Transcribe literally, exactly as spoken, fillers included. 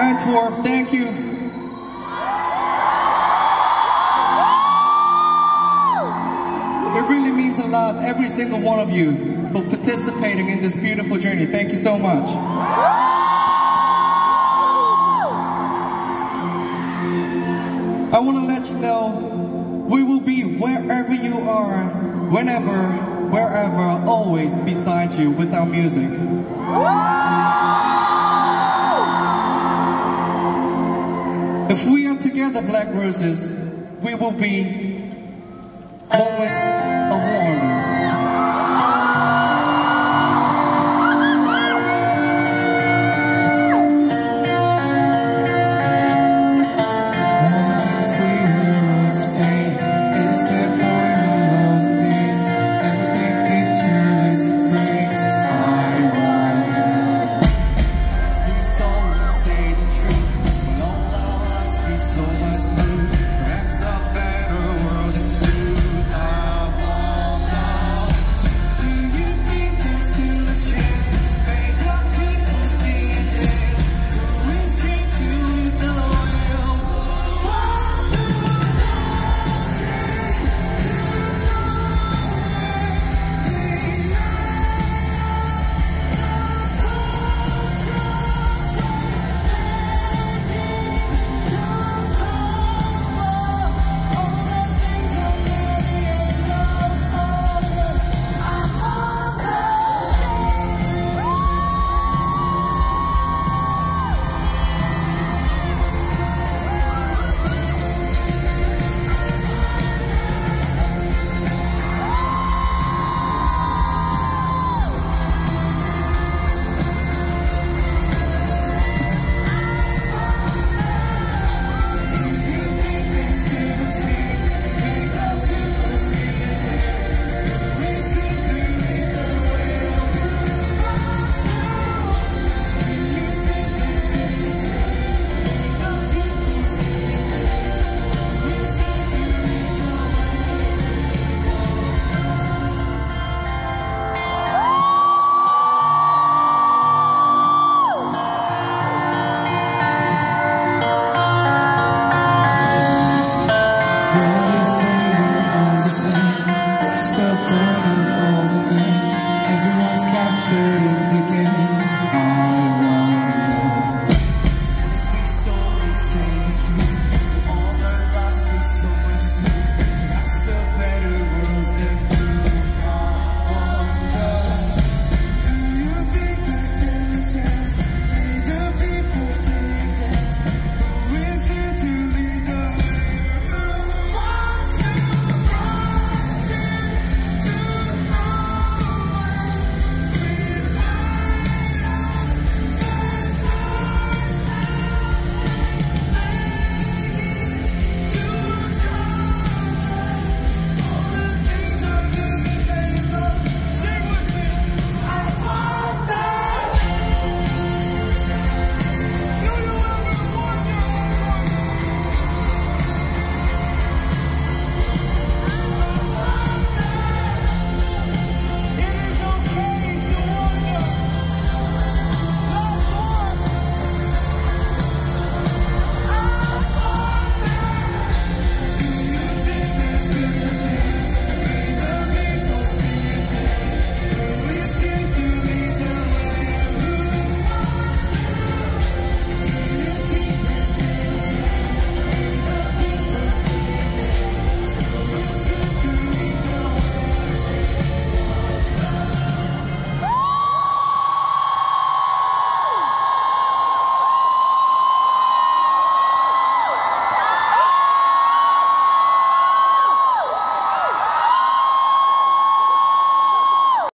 Antwerp, thank you. It really means a lot, every single one of you, for participating in this beautiful journey. Thank you so much. I want to let you know, we will be wherever you are, whenever, wherever, always beside you with our music. If we are together, Black Roses, we will be moments